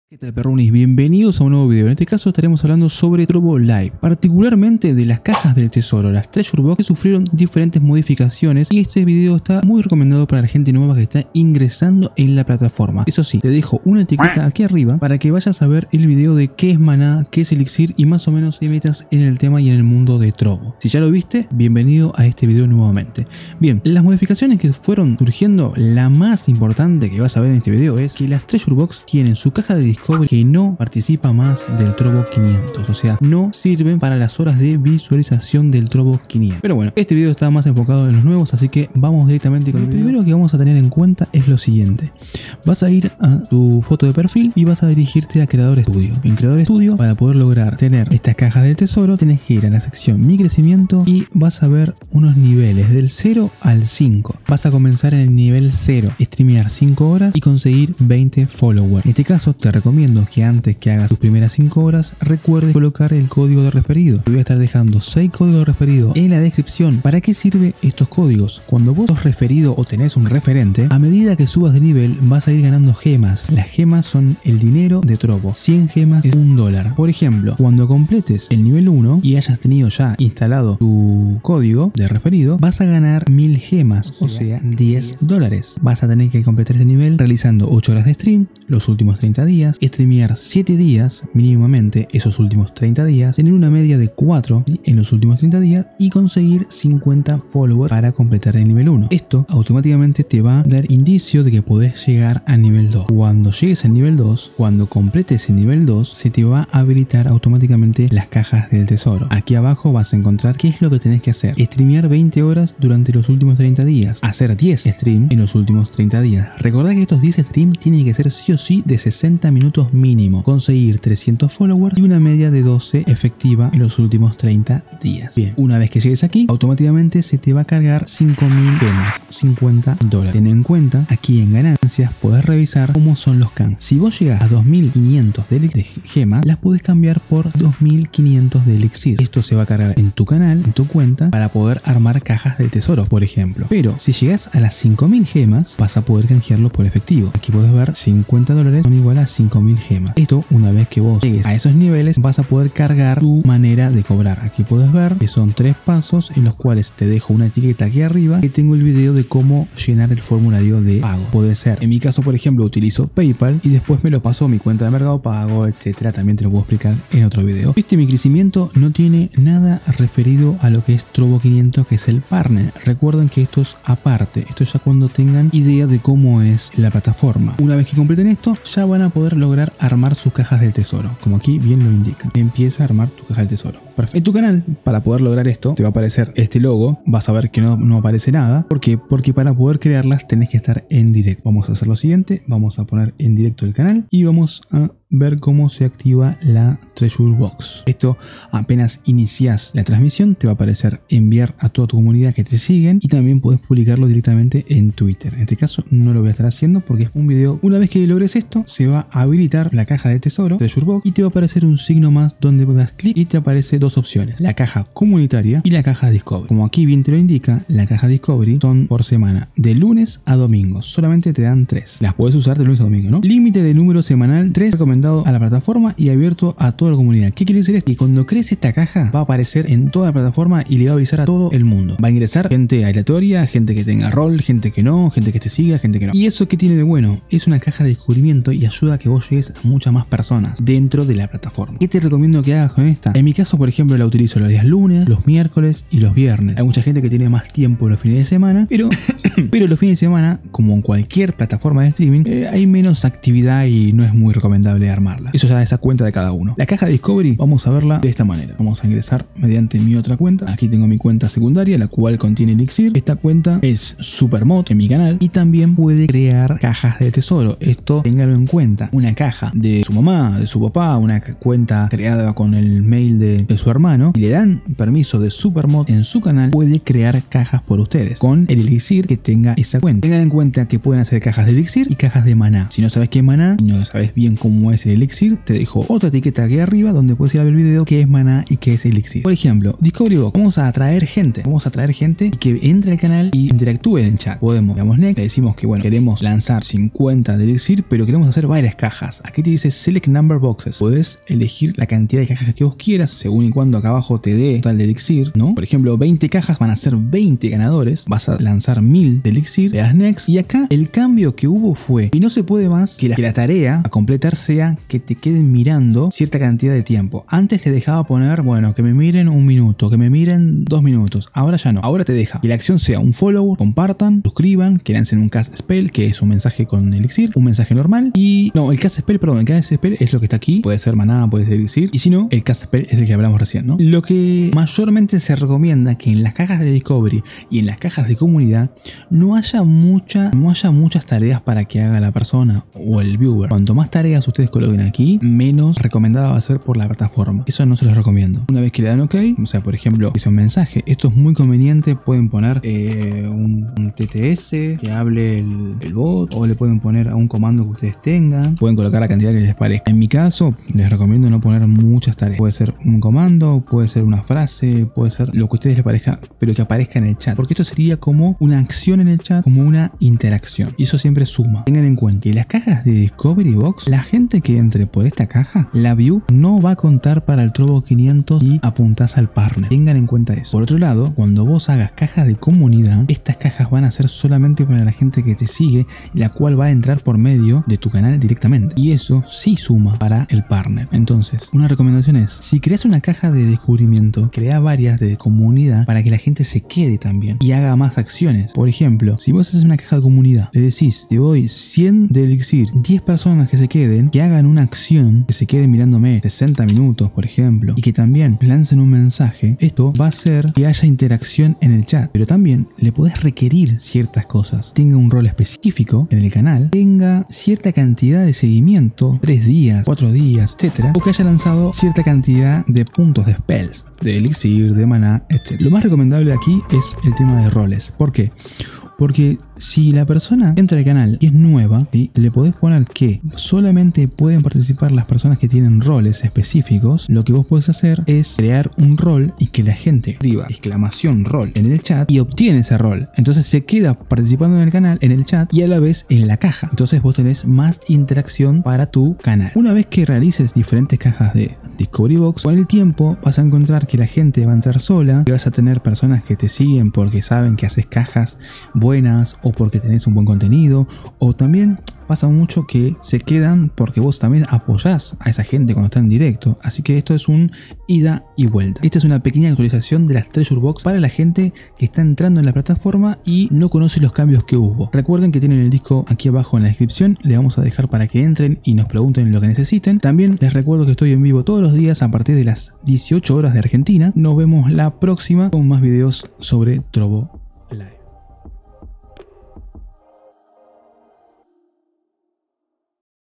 ¿Qué tal, perrunis? Bienvenidos a un nuevo video. En este caso estaremos hablando sobre Trovo Live, particularmente de las cajas del tesoro, las Treasure Box, que sufrieron diferentes modificaciones, y este video está muy recomendado para la gente nueva que está ingresando en la plataforma. Eso sí, te dejo una etiqueta aquí arriba para que vayas a ver el video de qué es maná, qué es elixir y más o menos te metas en el tema y en el mundo de Trovo. Si ya lo viste, bienvenido a este video nuevamente. Bien, las modificaciones que fueron surgiendo, la más importante que vas a ver en este video es que las Treasure Box tienen su caja de Discovery que no participa más del Trovo 500, o sea, no sirven para las horas de visualización del Trovo 500. Pero bueno, este video está más enfocado en los nuevos, así que vamos directamente con el video. Lo primero que vamos a tener en cuenta es lo siguiente: vas a ir a tu foto de perfil y vas a dirigirte a Creador Studio. En Creador Studio, para poder lograr tener estas cajas del tesoro, tenés que ir a la sección Mi Crecimiento y vas a ver unos niveles del 0 al 5. Vas a comenzar en el nivel 0, streamear 5 horas y conseguir 20 followers. En este caso te recomiendo que antes que hagas tus primeras 5 horas recuerdes colocar el código de referido. Te voy a estar dejando 6 códigos de referido en la descripción. ¿Para qué sirven estos códigos? Cuando vos sos referido o tenés un referente, a medida que subas de nivel vas a ir ganando gemas. Las gemas son el dinero de Trovo. 100 gemas es $1. Por ejemplo, cuando completes el nivel 1 y hayas tenido ya instalado tu código de referido, vas a ganar 1000 gemas, o sea, $10. Vas a tener que completar este nivel realizando 8 horas de stream los últimos 30 días, streamear 7 días mínimamente esos últimos 30 días, tener una media de 4 en los últimos 30 días y conseguir 50 followers para completar el nivel 1. Esto automáticamente te va a dar indicio de que podés llegar al nivel 2. Cuando llegues al nivel 2, cuando completes el nivel 2, se te va a habilitar automáticamente las cajas del tesoro. Aquí abajo vas a encontrar qué es lo que tenés que hacer: streamear 20 horas durante los últimos 30 días, hacer 10 streams en los últimos 30 días. Recordá que estos 10 streams tienen que ser sí o sí de 60 minutos mínimo, conseguir 300 followers y una media de 12 efectiva en los últimos 30 días. Bien, una vez que llegues aquí, automáticamente se te va a cargar 5000 gemas, $50. Ten en cuenta, aquí en ganancias podés revisar cómo son los cambios. Si vos llegas a 2500 de gemas, las podés cambiar por 2500 de elixir. Esto se va a cargar en tu canal, en tu cuenta, para poder armar cajas del tesoro, por ejemplo. Pero si llegas a las 5000 gemas, vas a poder canjearlo por efectivo. Aquí podés ver $50 son igual a 5000 gemas. Esto, una vez que vos llegues a esos niveles, vas a poder cargar tu manera de cobrar. Aquí puedes ver que son 3 pasos en los cuales te dejo una etiqueta aquí arriba que tengo el video de cómo llenar el formulario de pago. Puede ser, en mi caso por ejemplo, utilizo PayPal y después me lo paso a mi cuenta de Mercado Pago, etcétera. También te lo puedo explicar en otro video. Mi crecimiento no tiene nada referido a lo que es Trovo 500, que es el partner. Recuerden que esto es aparte. Esto ya cuando tengan idea de cómo es la plataforma. Una vez que completen esto, ya van a poder lograr armar sus cajas del tesoro, como aquí bien lo indica. Empieza a armar tu caja del tesoro. Perfecto. En tu canal, para poder lograr esto, te va a aparecer este logo. Vas a ver que no aparece nada. ¿Por qué? Porque para poder crearlas tenés que estar en directo. Vamos a hacer lo siguiente: vamos a poner en directo el canal y vamos a ver cómo se activa la Treasure Box. Esto, apenas inicias la transmisión, te va a aparecer enviar a toda tu comunidad que te siguen, y también puedes publicarlo directamente en Twitter. En este caso no lo voy a estar haciendo porque es un video. Una vez que logres esto, se va a habilitar la caja de tesoro Treasure Box y te va a aparecer un signo más donde das clic y te aparece dos opciones: la caja comunitaria y la caja Discovery. Como aquí bien te lo indica, la caja Discovery son por semana, de lunes a domingo. Solamente te dan 3. Las puedes usar de lunes a domingo, ¿no? Límite de número semanal 3, recomendado a la plataforma y abierto a toda la comunidad. ¿Qué quiere decir esto? Que cuando crees esta caja va a aparecer en toda la plataforma y le va a avisar a todo el mundo. Va a ingresar gente aleatoria, gente que tenga rol, gente que no, gente que te siga, gente que no. ¿Y eso qué tiene de bueno? Es una caja de descubrimiento y ayuda a que vos llegues a muchas más personas dentro de la plataforma. ¿Qué te recomiendo que hagas con esta? En mi caso, por ejemplo, la utilizo los días lunes, los miércoles y los viernes. Hay mucha gente que tiene más tiempo los fines de semana, pero los fines de semana, como en cualquier plataforma de streaming, hay menos actividad y no es muy recomendable armarla. Eso ya es a cuenta de cada uno. La caja de Discovery vamos a verla de esta manera. Vamos a ingresar mediante mi otra cuenta. Aquí tengo mi cuenta secundaria, la cual contiene elixir. Esta cuenta es Supermod en mi canal y también puede crear cajas de tesoro. Esto téngalo en cuenta. Una caja de su mamá, de su papá, una cuenta creada con el mail de su hermano y le dan permiso de Supermod en su canal, puede crear cajas por ustedes con el elixir que tenga esa cuenta. Tengan en cuenta que pueden hacer cajas de elixir y cajas de maná. Si no sabes qué es maná y no sabes bien cómo es el elixir, te dejo otra etiqueta aquí arriba donde puedes ir a ver el video qué es maná y qué es elixir. Por ejemplo, Discovery Box, vamos a atraer gente y que entre al canal y interactúe en el chat. Podemos, digamos, next, le decimos que bueno, queremos lanzar 50 de elixir, pero queremos hacer varias cajas. Aquí te dice Select Number Boxes. Puedes elegir la cantidad de cajas que vos quieras, según y cuando acá abajo te dé total de elixir, ¿no? Por ejemplo, 20 cajas van a ser 20 ganadores. Vas a lanzar 1000 de elixir, le das next, y acá el cambio que hubo fue y no se puede más que la tarea a completar sea que te queden mirando cierta cantidad de tiempo. Antes te dejaba poner, bueno, que me miren 1 minuto, que me miren 2 minutos. Ahora ya no. Ahora te deja que la acción sea un follow, compartan, suscriban, que lancen un cast spell, que es un mensaje con elixir, un mensaje normal, y no, el cast spell, perdón, el cast spell es lo que está aquí, puede ser maná, puede ser elixir, y si no, el cast spell es el que hablamos recién, ¿no? Lo que mayormente se recomienda que en las cajas de Discovery y en las cajas de comunidad no haya muchas tareas para que haga la persona o el viewer. Cuanto más tareas ustedes coloquen aquí, menos recomendada va a ser por la plataforma. Eso no se los recomiendo. Una vez que le dan OK, o sea, por ejemplo, hice un mensaje, esto es muy conveniente, pueden poner un TTS que hable el bot, o le pueden poner a un comando que ustedes tengan, pueden colocar la cantidad que les parezca. En mi caso, les recomiendo no poner muchas tareas. Puede ser un comando, puede ser una frase, puede ser lo que a ustedes les parezca, pero que aparezca en el chat, porque esto sería como una acción en el chat, como una interacción, y eso siempre suma. Tengan en cuenta que las cajas de Discovery Box, la gente que entre por esta caja, la view no va a contar para el Trovo 500 y apuntás al partner. Tengan en cuenta eso. Por otro lado, cuando vos hagas cajas de comunidad, estas cajas van a ser solamente para la gente que te sigue, la cual va a entrar por medio de tu canal directamente, y eso sí suma para el partner. Entonces, una recomendación es, si creas una caja de descubrimiento, crea varias de comunidad para que la gente se quede también y haga más acciones. Por ejemplo, si vos haces una caja de comunidad, le decís, te doy 100 de elixir, 10 personas que se queden, que hagan una acción, que se queden mirándome 60 minutos, por ejemplo, y que también lancen un mensaje, esto va a hacer que haya interacción en el chat, pero también le podés requerir ciertas cosas, tenga un rol específico en el canal, tenga cierta cantidad de seguimiento, 3 días, 4 días, etcétera, o que haya lanzado cierta cantidad de puntos de spells, de elixir, de maná, etc. Lo más recomendable aquí es el tema de roles. ¿Por qué? Porque si la persona entra al canal y es nueva, ¿sí?, le podés poner que solamente pueden participar las personas que tienen roles específicos. Lo que vos podés hacer es crear un rol y que la gente escriba exclamación rol en el chat y obtiene ese rol. Entonces se queda participando en el canal, en el chat, y a la vez en la caja. Entonces vos tenés más interacción para tu canal. Una vez que realices diferentes cajas de Discovery Box, con el tiempo vas a encontrar que la gente va a entrar sola, que vas a tener personas que te siguen porque saben que haces cajas buenas o porque tenés un buen contenido, o también pasa mucho que se quedan porque vos también apoyás a esa gente cuando está en directo. Así que esto es un ida y vuelta. Esta es una pequeña actualización de las Treasure Box para la gente que está entrando en la plataforma y no conoce los cambios que hubo. Recuerden que tienen el disco aquí abajo en la descripción, le vamos a dejar para que entren y nos pregunten lo que necesiten. También les recuerdo que estoy en vivo todos los días a partir de las 18 horas de Argentina. Nos vemos la próxima con más videos sobre Trovo